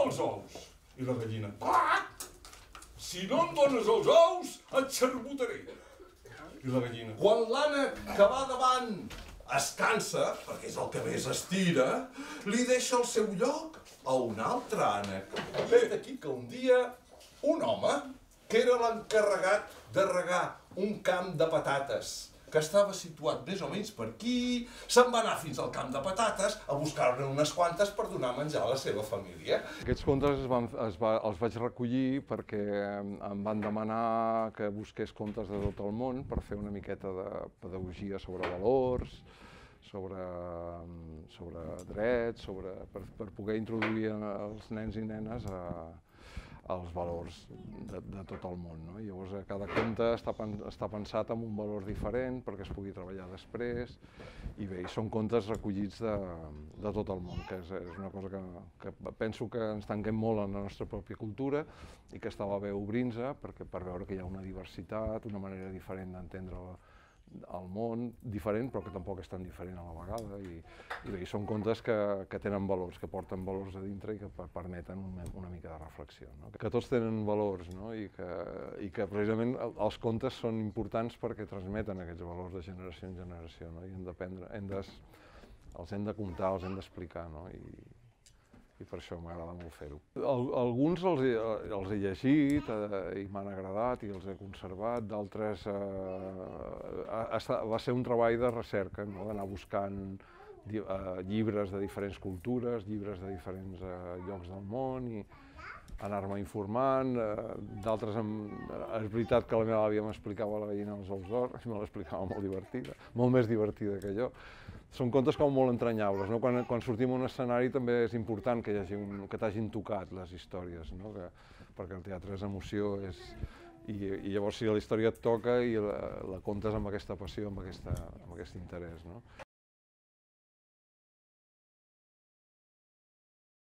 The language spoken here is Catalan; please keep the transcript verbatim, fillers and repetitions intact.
els ous? I la gallina, pac! Si no em dones els ous, et xarbotaré. I la gallina, quan l'ànec que va davant es cansa, perquè és el que més estira, li deixa el seu lloc a un altre ànec. Vet aquí que un dia un home, que era l'encarregat de regar un camp de patates, que estava situat més o menys per aquí, se'n va anar fins al camp de patates a buscar-ne unes quantes per donar menjar a la seva família. Aquests contes es van, es va, els vaig recollir perquè em van demanar que busqués contes de tot el món per fer una miqueta de pedagogia sobre valors, sobre, sobre drets, sobre, per, per poder introduir els nens i nenes a, als valors de, de tot el món, no? Llavors, cada conte està, està pensat amb un valor diferent perquè es pugui treballar després, i bé, són contes recollits de, de tot el món, que és, és una cosa que, que penso que ens tanquem molt en la nostra pròpia cultura i que estava bé obrint-se perquè per veure que hi ha una diversitat, una manera diferent d'entendre el món, diferent però que tampoc és tan diferent a la vegada, i, i bé, són contes que, que tenen valors, que porten valors a dintre i que permeten una, una mica de reflexió, no? Que tots tenen valors, no? I, que, i que precisament els contes són importants perquè transmeten aquests valors de generació en generació, no? I hem d'aprendre, hem de, els hem de comptar, els hem d'explicar, no? I, i per això m'agrada molt fer-ho. Alguns els he, els he llegit eh, i m'han agradat i els he conservat, d'altres eh, va ser un treball de recerca, no? D'anar buscant eh, llibres de diferents cultures, llibres de diferents eh, llocs del món i anar-me informant. Eh, d'altres, és veritat que la meva àvia m'explicava la gallina dels ous d'or, i me l'explicava molt divertida, molt més divertida que jo. Són contes com molt entranyables, no? Quan, quan sortim a un escenari també és important que, hi hagi un, que t'hagin tocat les històries, no? Que, perquè el teatre és emoció, és, i, i llavors si la història et toca i la, la contes amb aquesta passió, amb, aquesta, amb aquest interès, no?